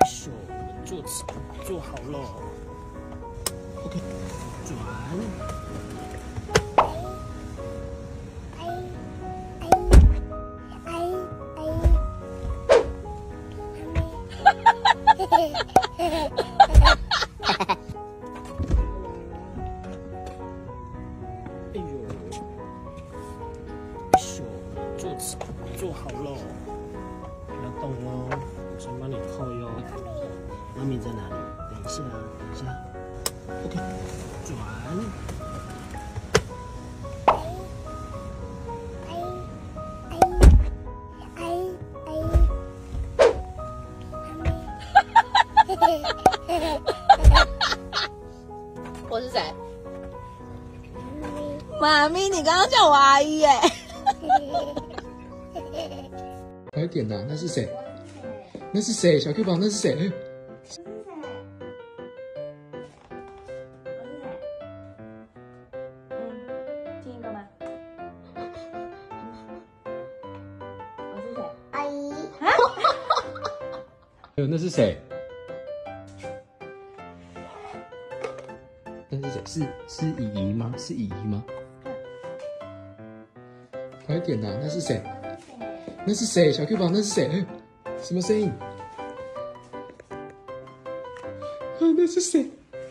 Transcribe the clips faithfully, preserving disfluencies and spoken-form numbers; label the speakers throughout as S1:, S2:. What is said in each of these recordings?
S1: 手，坐坐好了。OK， 转。哎呦，手坐坐好了，不要动哦，我先帮你扣哟。妈咪在哪里？等一下，等一下。OK， 转。
S2: 我是谁？妈咪，你刚刚叫我阿姨耶。
S3: 快点呐！那是谁？那是谁？小 Q 宝，那是谁？哎，
S2: 嗯，听一个吗？我是谁？阿姨。
S3: 呃，那是谁？那是谁？是是姨姨吗？是姨姨吗？快点呐！那是谁？那是谁？小 Q 宝，那是谁？哎，什么声音？啊，那是谁？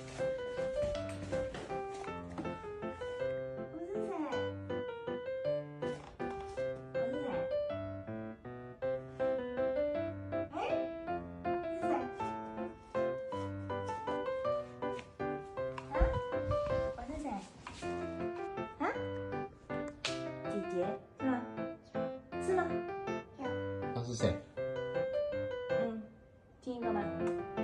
S2: 姐姐是吗？是吗？
S3: 那是谁？
S2: 嗯，听一个吗？